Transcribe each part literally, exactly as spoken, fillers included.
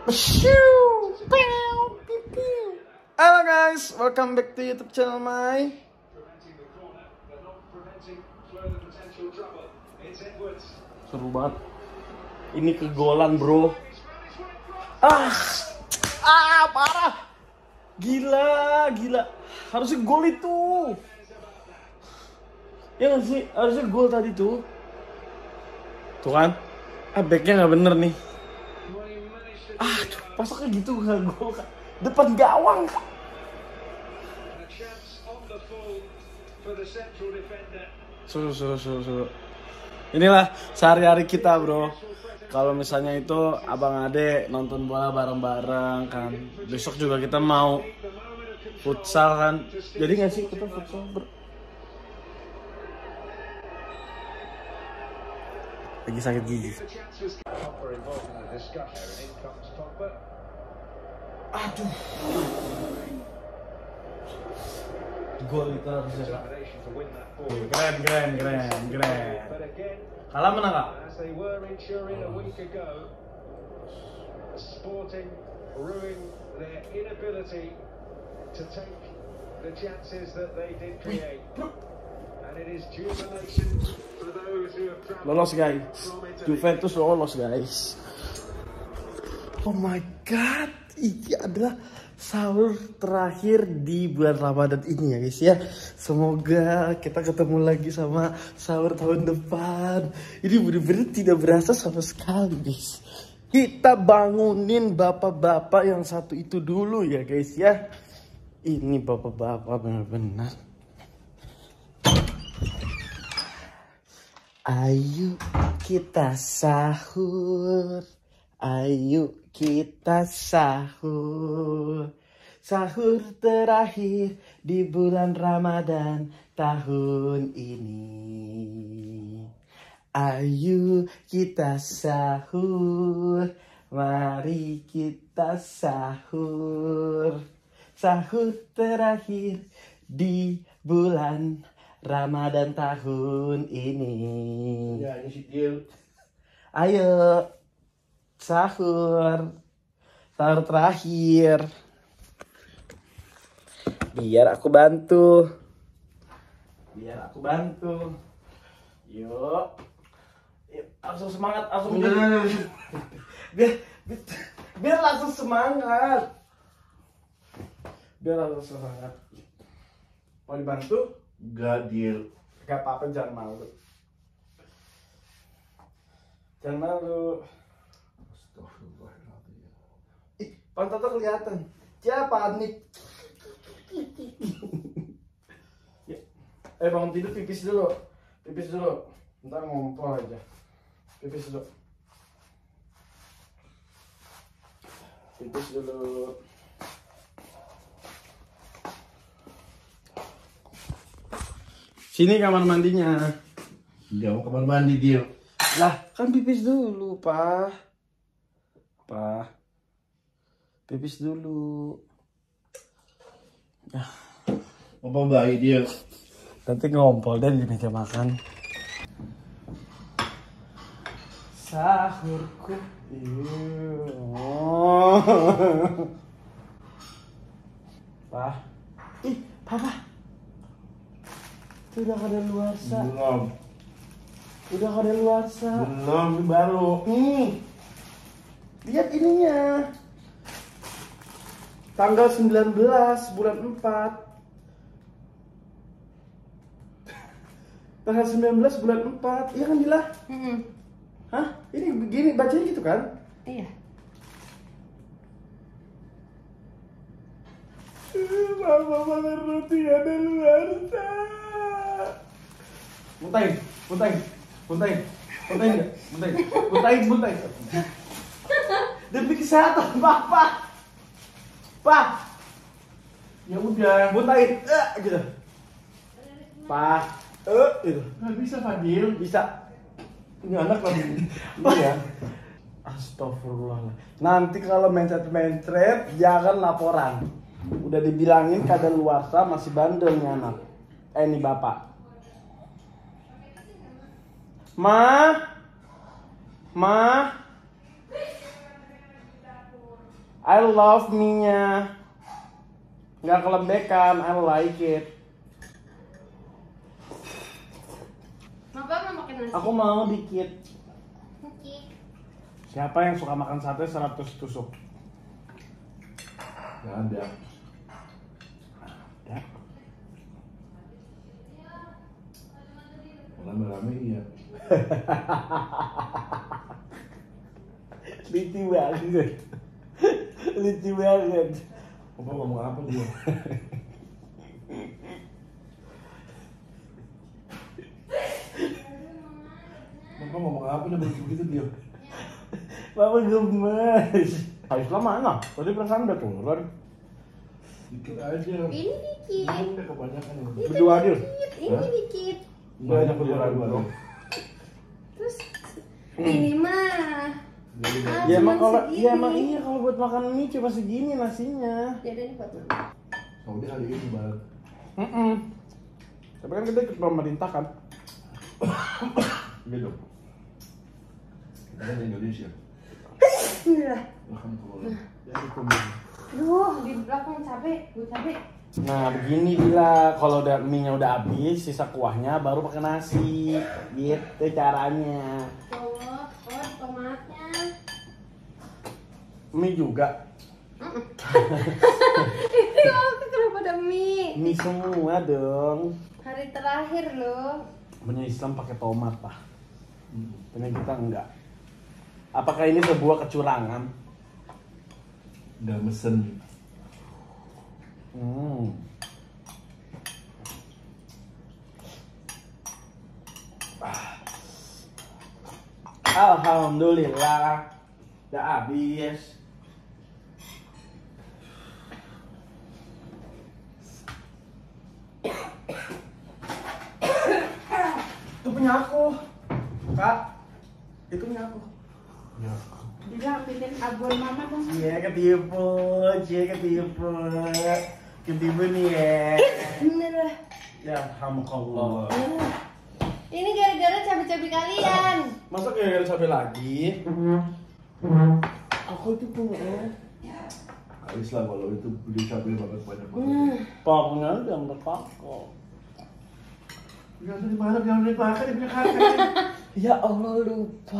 Halo guys, welcome back to YouTube channel my. Seru banget. Ini kegolan bro. Ah, ah parah. Gila, gila. Harusnya gol itu. Ya nggak sih, harusnya gol tadi tuh. Tuh kan, ah backnya nggak bener nih. Ah, pasoknya gitu nggak gol kan. Depan gawang kan. Seru, seru, seru, seru. Inilah sehari-hari kita bro. Kalau misalnya itu abang ade nonton bola bareng-bareng kan. Besok juga kita mau futsal kan. Jadi nggak sih kita futsal bro? Lagi sakit gigi. Aduh. Gol itu harusnya. Keren, keren, keren, keren. Kalah menang nggak? Lolos guys, Juventus lolos guys. Oh my god, ini adalah sahur terakhir di bulan Ramadan ini ya guys ya. Semoga kita ketemu lagi sama sahur tahun depan. Ini bener-bener tidak berasa sama sekali guys. Kita bangunin bapak-bapak yang satu itu dulu ya guys ya. Ini bapak-bapak benar-benar. Ayo kita sahur. Ayo kita sahur. Sahur terakhir di bulan Ramadan tahun ini. Ayo kita sahur. Mari kita sahur. Sahur terakhir di bulan Ramadan tahun ini. Ya, ini sih deal. Ayo sahur. Sahur terakhir. Biar aku bantu. Biar aku bantu. Yuk. Yuk langsung semangat, langsung biar, biar, biar langsung semangat. Biar langsung semangat. Mau dibantu? Gak deal. Gak apa-apa, jangan malu. Jangan malu. Astagfirullahaladzim. Ih, pantatnya kelihatan. Ya panik. Ya. Eh bangun tidur, pipis dulu. Pipis dulu. Ntar ngompol aja. Pipis dulu. Pipis dulu. Sini kamar mandinya. Dia mau kamar mandi dia. Lah, kan pipis dulu, Pak. Pak. Pipis dulu. Ya. Apa bayi dia? Nanti ngompol deh di meja makan. Sahurku. Oh. Pak. Ih, Papa. Udah kada luarsa. Belum. Udah kada luarsa. Belum, ini baru. Nih. Lihat ininya. Tanggal sembilan belas bulan empat. Tanggal sembilan belas bulan empat. Iya kan Dila? Mm-hmm. Hah? Ini begini bacanya gitu kan? Iya. Mama makan roti ada luarsa. Muntahin, muntahin, muntahin, muntahin nggak? Muntahin, muntahin, muntahin. Demi kesehatan Papa. Pak. Ya udah, muntahin, eh, gitu. Pak, eh, gitu. Nggak bisa Fadil. Bisa. Ini anak lagi. Iya. Astagfirullah. Nanti kalau mencret-mencret jangan laporan. Udah dibilangin kadaluarsa masih bandel nih anak. Eh ini bapak. Ma, ma, I love mie-nya. Nggak kelembekan, I like it. Bapak mau makan nasi? Aku mau dikit. Oke. Siapa yang suka makan sate seratus tusuk? Nggak ada. Ya. Rame-rame iya. Lucu banget. Lucu banget. Bapak ngomong apa dia? Bapak ngomong apa dia begitu dia? Bapak gemes. Aisla mana? Tadi perasaan udah turun. Dikit aja. Ini dikit. Ini udah kebanyakan ini. Itu Berdua adil. dikit. Ini Hah? dikit. Banyak berdua-dua. Terus ini mah. Jadi Ah, Ya emang cuman kalau segini. ya emang iya kalau buat makan mie cuma segini nasinya. Ya udah nih buat mama. Saudi hari ini banget. Mm Tapi kan kita ikut pemerintah kan. Gitu. Kita kan di Indonesia. Iya. Alhamdulillah. Ya itu mie. Duh, di belakang cabe, gue cabe. Nah begini bila kalau udah mie-nya udah habis, sisa kuahnya baru pakai nasi, gitu caranya. Oh, oh tomatnya. Mie juga, Ini waktu kenapa ada mie? mie semua dong. Hari terakhir loh. Punya Islam pakai tomat pak, punya kita enggak. Apakah ini sebuah kecurangan? Udah mesen. Hmm. Alhamdulillah, udah habis. Itu punya aku, Kak. Itu punya aku. Ya. Dia ambilin abon mama dong. Iya ketipu, cie ketipu, ketipu nih ya. Bener lah. Ya, alhamdulillah. Ini gara-gara cabai-cabai kalian. Masa kayak cabai lagi? Aku itu punya. Habis lah kalau itu beli cabai banget banyak banget. Hmm. Pokoknya udah nggak apa-apa. Jangan di mana jangan dipakai dia punya kakek. Ya Allah lupa.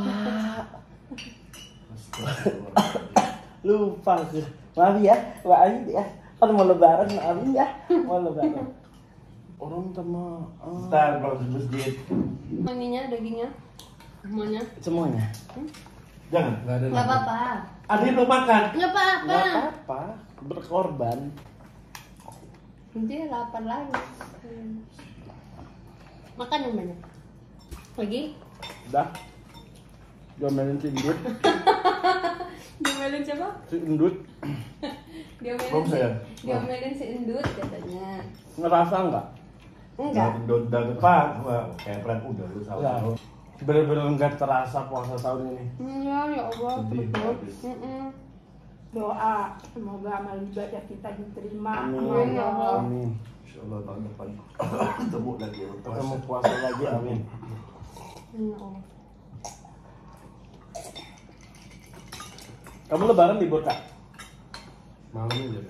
Lupa sih. Maaf ya, maaf ya. Kan mau lebaran, maaf ya. Mau lebaran. Orang minta maaf. Ntar kalau di masjid. Ininya, dagingnya, semuanya. Semuanya. Jangan, nggak ada. Nggak apa-apa. Ada yang belum makan. Nggak apa-apa. Nggak apa-apa. Berkorban. Nanti lapar lagi. Hmm. Makan yang banyak. Lagi? Udah. Diomelin si Indut. Diomelin siapa? Si Indut. Diomelin Belum, si, sayang. diomelin si Endut katanya. Ngerasa nggak? Enggak. Udah udah depan, wah kayak prank udah lu Nggak. salah. Bener-bener nggak terasa puasa tahun ini. Iya, ya Allah, Sedih, betul. habis. Mm-mm. Doa semoga amal ibadah kita diterima. Amin. ya Allah. Amin. Insya Allah tahun depan ketemu lagi ya Kita mau puasa lagi, amin. Ya Allah. Kamu lebaran libur kak? Mau aja.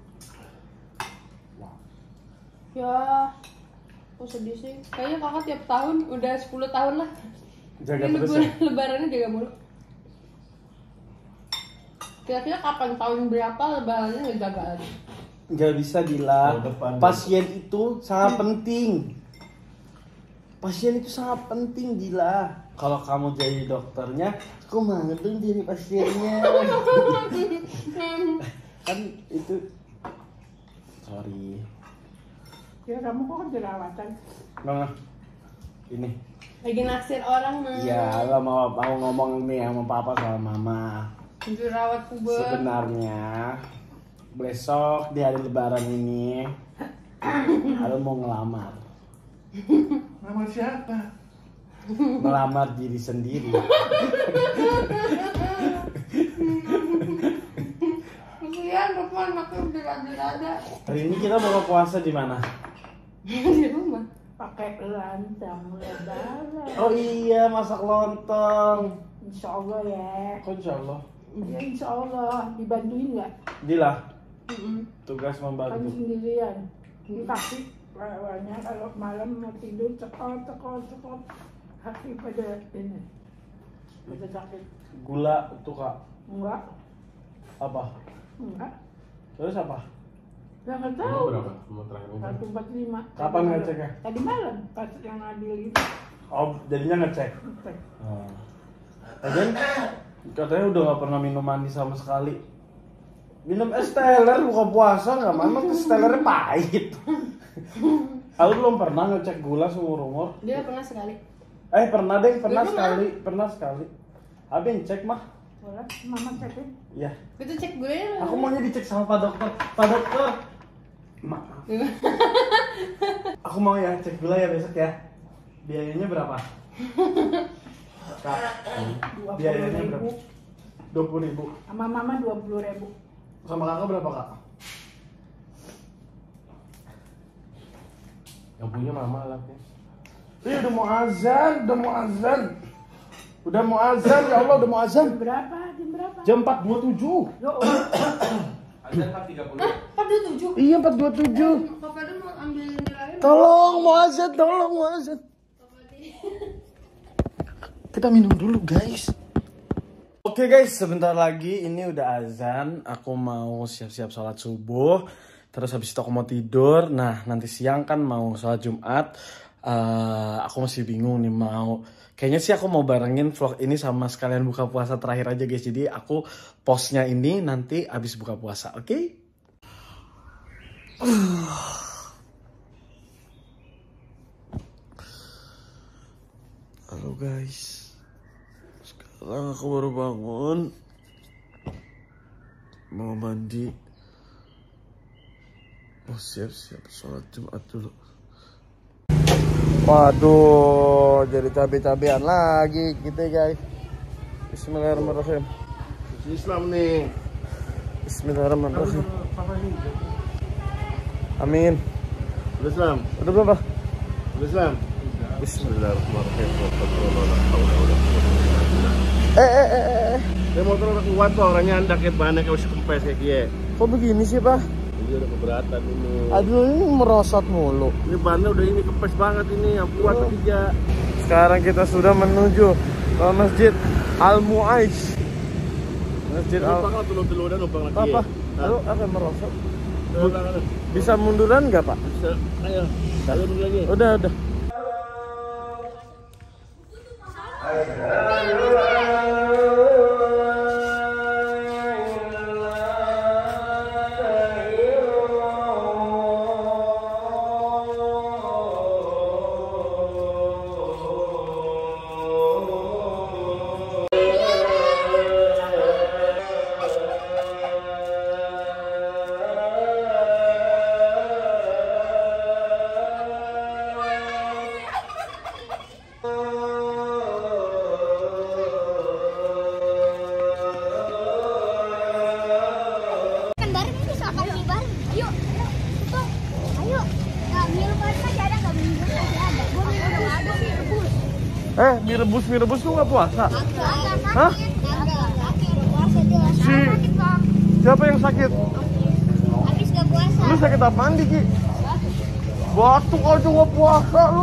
Ya, kok sedih sih. Kayaknya kakak tiap tahun udah sepuluh tahun lah. Jaga Ini terus lebaran, ya. lebarannya jaga mulu. Kira-kira kapan tahun berapa lebarannya nggak jaga lagi? Nggak bisa Dila. Tahun depan. Pasien itu sangat penting. Pasien itu sangat penting Dila. Kalau kamu jadi dokternya, aku mau dong jadi pasiennya. Kan itu. Sorry. Ya kamu kok kan jerawatan. Nah, ini. Lagi naksir orang mah. Ya, lo mau mau ngomong nih sama papa sama mama. Jerawat puber. Sebenarnya besok di hari lebaran ini lo mau ngelamar. Nama siapa? Melamar diri sendiri. Kasihan Lukman makin berada-ada. Hari ini kita mau puasa di mana? Di rumah. Pakai lontong lebaran. Oh iya, masak lontong. Insya Allah ya. Kok insya Allah? Ya insya Allah dibantuin nggak? Dila, Mm-mm. tugas Kan membantu. sendirian. Dikasih awalnya kalau malam mau tidur cekot cekot cekot kaki pada ini pada sakit. Gula tuh kak, Enggak, apa? enggak. Terus apa? Ya nggak Emang tahu. berapa? Emang terakhir ini? satu empat lima. Kapan ngeceknya? Tadi malam pas yang adil itu. Oh, jadinya ngecek. Ngecek. Oh. Dan katanya udah nggak pernah minum mandi sama sekali. Minum es teler buka puasa nggak? Memang es telernya pahit. Aku belum pernah ngecek gula seumur umur. Dia pernah sekali. Eh pernah deh, pernah Lu sekali, pernah sekali. Abin cek mah. Boleh, mama cekin. Iya. Kita cek gulanya. Aku maunya dicek sama Pak Dokter. Pak Dokter. Maaf. Aku mau ya cek gula ya besok ya. Biayanya berapa? Kak. Dua puluh Biayanya berapa? ribu. Dua puluh ribu. Sama mama dua puluh ribu. Sama kakak berapa kak? Yang punya mama lah ya. Ih udah mau azan, udah mau azan. Udah mau azan, ya Allah udah mau azan. Berapa? Jam berapa? Jam empat dua puluh tujuh. Yo, oh. Ada empat tiga puluh. Hah? empat dua tujuh? Iya empat dua puluh tujuh. Kak Fadil mau ambil nilainya. Tolong mau azan, tolong mau azan. Kita minum dulu guys. Oke guys, sebentar lagi ini udah azan. Aku mau siap-siap sholat subuh. Terus habis itu aku mau tidur. Nah nanti siang kan mau sholat Jumat. Uh, aku masih bingung nih mau. Kayaknya sih aku mau barengin vlog ini sama sekalian buka puasa terakhir aja guys. Jadi aku postnya ini nanti habis buka puasa, oke? Okay? Halo guys. Sekarang aku baru bangun. Mau mandi. Mau siap-siap sholat Jumat dulu. Waduh, jadi cabai-cabean lagi kita guys. Bismillahirrahmanirrahim. Islam nih. Bismillahirrahmanirrahim. Amin. Udah Islam. Udah berapa? Udah Islam. Bismillahirrahmanirrahim. Eh eh eh eh. Dia motor udah kuat tuh orangnya andak kayak banyak kayak usah kempes kayak gie. Kok begini sih pak? Ini udah keberatan ini. Aduh ini merosot mulu. Ini bannya udah ini kempes banget ini yang kuat Oh. ketiga. Sekarang kita sudah menuju ke Masjid Al Mu'aiz. Masjid Al. Numpang lah dulu-dulu udah numpang lagi. Apa? Nah, Aduh, apa merosot? udah, udah, udah. Bisa munduran nggak pak? Bisa. Ayo. Ayo dulu lagi. Udah udah. Eh, mie rebus, mie rebus tuh nggak puasa? Hah? Si siapa yang sakit? Habis gak puasa. Lu sakit apaan Diki? Batuk aja nggak puasa lu.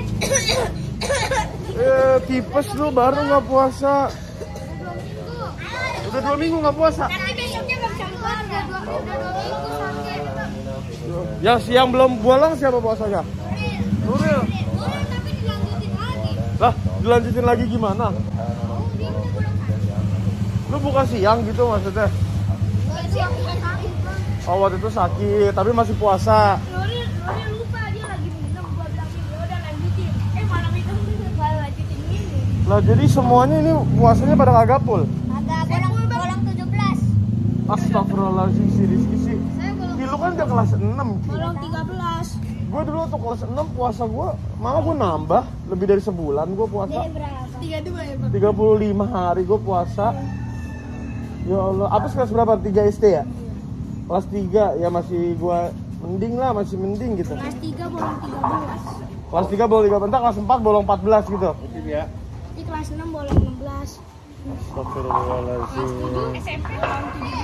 Eh, tipes lu baru nggak puasa. Udah dua minggu nggak puasa. Tapi besoknya gak bisa puasa. Udah dua minggu sakit. Yang siang belum pulang siapa puasanya? Nuril. Boleh tapi dilanjutin lagi. Lah, dilanjutin lagi gimana? Oh, dia udah pulang sakit. Lu bukan siang gitu maksudnya? Gak sih aku sakit kan. Oh, waktu itu sakit, tapi masih puasa. Lori, Lori lupa dia lagi minum. Gua bilang ya udah lanjutin. Eh malam itu dia baru lanjutin ini. Lah, jadi semuanya ini puasanya pada kagak full. Agak bolong bolong tujuh belas. Astagfirullahaladzim si Rizky sih. Saya bolong Ki, lu kan udah kelas enam Ki. bolong tiga belas. Gue dulu tuh kelas enam puasa gue, malah gue nambah lebih dari sebulan gue puasa. Jadi berapa? tiga dua ya Bang? tiga puluh lima hari gue puasa. Ya Allah, apa kelas berapa? tiga S D ya? Kelas tiga ya masih gue mending lah, masih mending gitu. Kelas tiga bolong tiga belas. Kelas tiga bolong tiga belas, kelas empat bolong empat belas gitu. Mungkin ya. Di kelas enam bolong enam belas. Astagfirullahaladzim. S M P tahun tujuh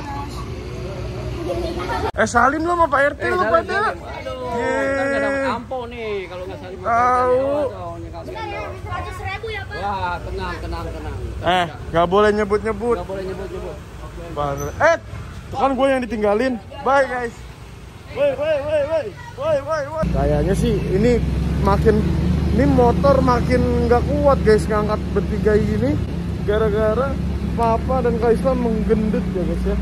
belas. Eh salim lo sama Pak R T Eh, lo salim, pada. salim. Aduh, ntar nggak dapat ampo nih kalau nggak saling makan. Tahu. Bentar ya, seratus ribu ya Pak. Wah, tenang, tenang, tenang. Eh, nggak boleh nyebut-nyebut. Nggak boleh nyebut-nyebut. Oke. Eh, tuh kan gue yang ditinggalin. Bye guys. Woi, woi, woi, woi, woi, woi, woi. Kayaknya sih ini makin, ini motor makin nggak kuat guys ngangkat bertiga ini, gara-gara Papa dan Kak Islam menggendut ya guys ya.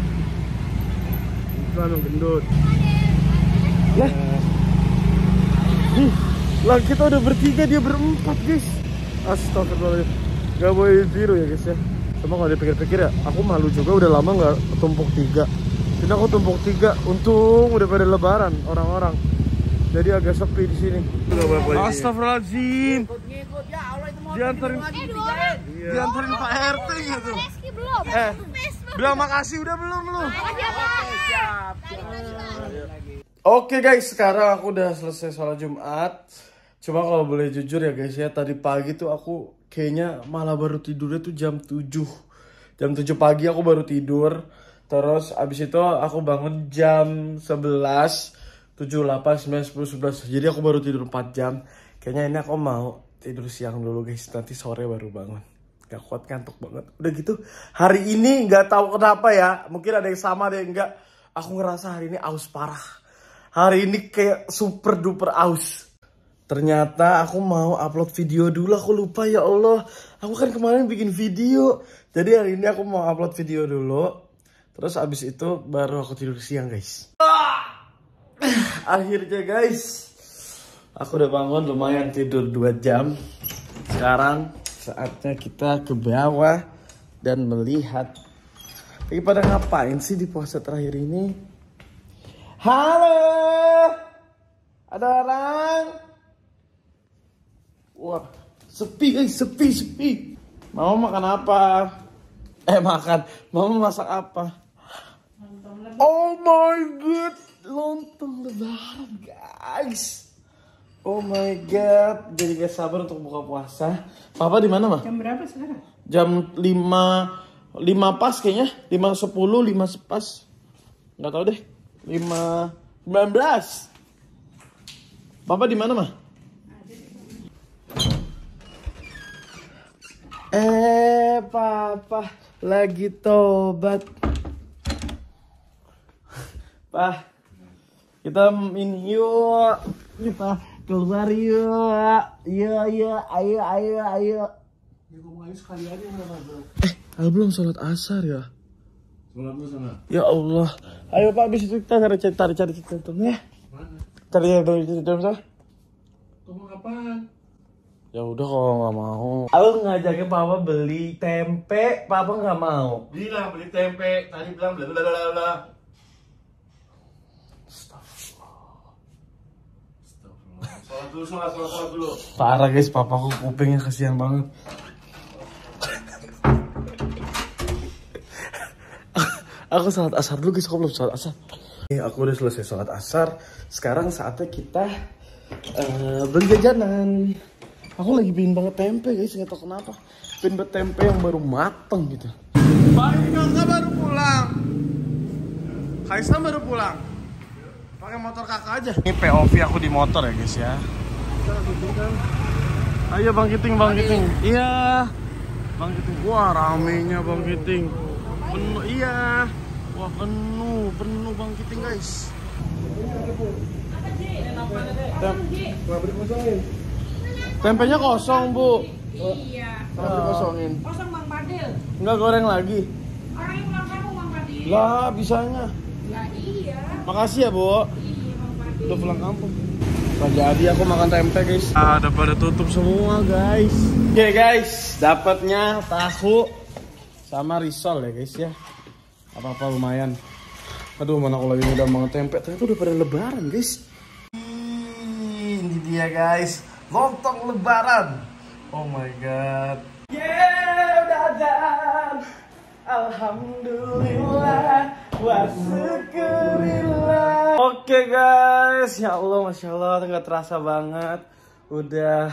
Islam menggendut. Lah, nih, lah kita udah bertiga dia berempat guys. Astagfirullahaladzim. Gak boleh tiru ya guys ya. Cuma kalau dipikir-pikir ya, aku malu juga udah lama nggak tumpuk tiga. Ini aku tumpuk tiga, untung udah pada lebaran orang-orang. Jadi agak sepi di sini. Astagfirullahaladzim. Diantarin, Eh dua orang. diantarin Pak R T gitu. Reski belum. Eh, bilang makasih udah belum lu? Makasih ya Pak. Siap. Oke guys, sekarang aku udah selesai sholat Jumat. Cuma kalau boleh jujur ya guys ya, tadi pagi tuh aku kayaknya malah baru tidurnya tuh jam tujuh. Jam tujuh pagi aku baru tidur. Terus abis itu aku bangun jam sebelas, tujuh, delapan, sembilan, sepuluh, sebelas. Jadi aku baru tidur empat jam. Kayaknya ini aku mau tidur siang dulu guys. Nanti sore baru bangun. Gak kuat, ngantuk banget. Udah gitu, hari ini gak tahu kenapa ya. Mungkin ada yang sama, ada yang enggak. Aku ngerasa hari ini aus parah. Hari ini kayak super duper aus. Ternyata aku mau upload video dulu. Aku lupa ya Allah. Aku kan kemarin bikin video. Jadi hari ini aku mau upload video dulu. Terus abis itu baru aku tidur siang guys. Akhirnya guys, aku udah bangun, lumayan tidur dua jam. Sekarang saatnya kita ke bawah dan melihat. Lagi pada ngapain sih di puasa terakhir ini? Halo, ada orang? Wah, sepi guys, sepi, sepi. Mama makan apa? Eh makan, Mama masak apa? Oh my god, lontong lebaran guys. Oh my god, jadi gak sabar untuk buka puasa. Papa di mana mah? Jam berapa sekarang? Jam lima, lima pas kayaknya, lima sepuluh, lima pas. Nggak tahu deh. lima sembilan belas. Papa di mana mah? Eh, Papa lagi tobat. Pak, kita ini yuk. Kita keluar yuk. Iya, iya, ayo, ayo, ayo. Ya ngomong ayo sekali aja nggak bro. Eh, Al belum sholat asar ya? Sholat lu sana. Ya Allah. Ayo Pak, abis itu kita cari cari cari cari cari ya. Mana? Cari cari cari cari cari. Ngomong apaan? Ya udah kalau nggak mau. Aku ngajakin Papa beli tempe, Papa nggak mau. Bilang beli tempe, tadi bilang bla bla bla bla. Sholat dulu, sholat, sholat, sholat dulu. Parah guys, Papa aku kupingnya kasihan banget. Aku sholat asar dulu guys, aku belum sholat asar. Nih, aku udah selesai sholat asar. Sekarang saatnya kita uh, beli jajanan. Aku lagi pengen banget tempe guys, nggak tahu kenapa. Pengen banget tempe yang baru mateng gitu. Baik, kakak baru pulang. Kaisam baru pulang. Pakai motor kakak aja. Ini P O V aku di motor ya guys ya. Ayo Bang Kiting, Bang Kiting. Iya. Bang Kiting. Wah, ramenya Bang Kiting. Penuh, iya. Wah, penuh, penuh Bang Kiting guys. Tem Tempenya kosong, Bu. Iya. Tapi kosongin. Kosong Bang Fadil. Enggak goreng lagi. Orang yang pulang kampung Bang Fadil. Lah, bisanya. Lah iya. Makasih ya, Bu. Iya Bang Fadil. Udah pulang kampung. Nah, jadi aku makan tempe guys. Ah, udah pada tutup semua guys. Oke okay, guys, dapatnya tahu sama risol ya guys ya. Apa-apa lumayan. Aduh, mana aku lagi udah mau tempe. Ternyata udah pada lebaran guys. Ini dia guys, lontong lebaran. Oh my god. Yeah, udah azan. Alhamdulillah wa syukurillah. Oke guys, ya Allah, masya Allah, nggak terasa banget. Udah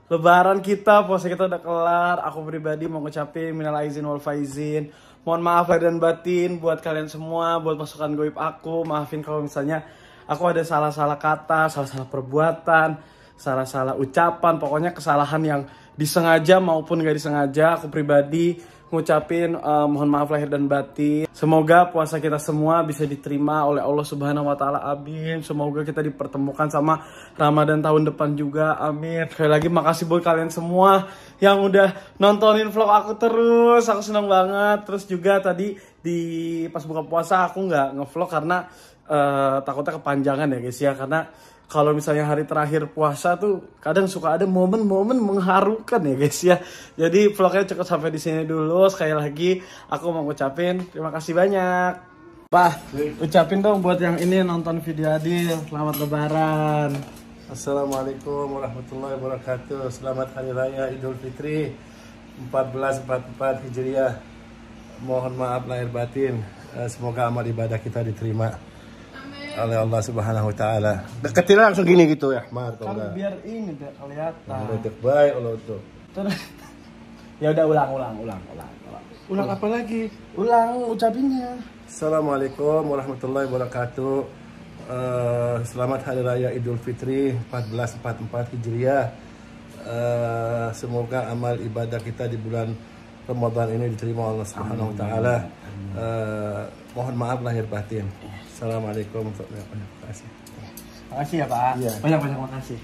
Lebaran kita, puasa kita udah kelar. Aku pribadi mau ngucapin minal aizin wal faizin. Mohon maaf lahir dan batin buat kalian semua, buat pasukan goib aku. Maafin kalau misalnya aku ada salah-salah kata, salah-salah perbuatan, salah-salah ucapan. Pokoknya kesalahan yang disengaja maupun gak disengaja. Aku pribadi ngucapin uh, mohon maaf lahir dan batin. Semoga puasa kita semua bisa diterima oleh Allah Subhanahu wa taala. Amin. Semoga kita dipertemukan sama Ramadan tahun depan juga. Amin. Sekali lagi makasih buat kalian semua yang udah nontonin vlog aku terus. Aku senang banget. Terus juga tadi di pas buka puasa aku nggak ngevlog karena uh, takutnya kepanjangan ya guys ya, karena kalau misalnya hari terakhir puasa tuh kadang suka ada momen-momen mengharukan ya guys ya. Jadi vlognya cukup sampai di sini dulu. Sekali lagi aku mau ngucapin terima kasih banyak. Pak, ucapin dong buat yang ini nonton video Adil. Selamat Lebaran. Assalamualaikum warahmatullahi wabarakatuh. Selamat Hari Raya Idul Fitri seribu empat ratus empat puluh empat Hijriah. Mohon maaf lahir batin. Semoga amal ibadah kita diterima oleh Allah Subhanahu wa taala. Deketin langsung gini gitu ya, Mar, Kan biar ini udah kelihatan. Udah baik Allah tuh. Terus ya udah ulang ulang ulang ulang. Ulang, Ulang apa lagi? ulang ucapinnya. Assalamualaikum warahmatullahi wabarakatuh. Uh, selamat Hari Raya Idul Fitri seribu empat ratus empat puluh empat Hijriah. Uh, semoga amal ibadah kita di bulan Ramadan ini diterima Allah Subhanahu wa taala. Uh, mohon maaf lahir batin. Assalamualaikum warahmatullahi wabarakatuh. Makasih ya Pak. Iya. Banyak-banyak makasih.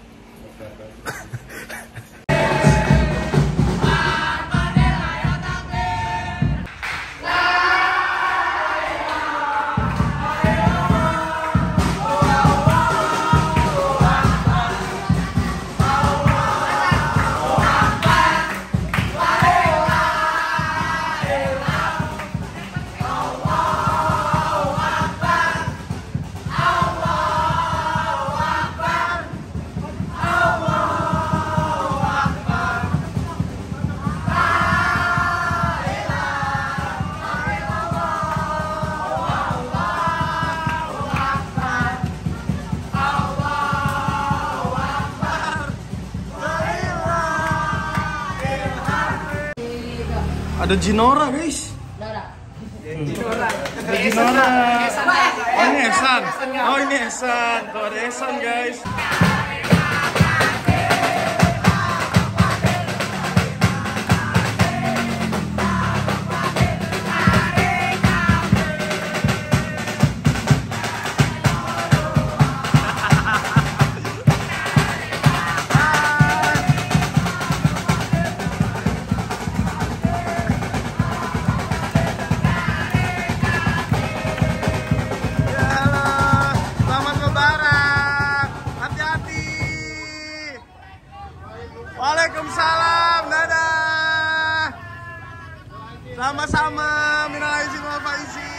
Ada Jinora guys. Jinora. Ada Jinora. Oh ini Esan. Oh ini Esan. Tuh ada Esan guys. Waalaikumsalam, dadah. Sama-sama, minal aizin wal faizin.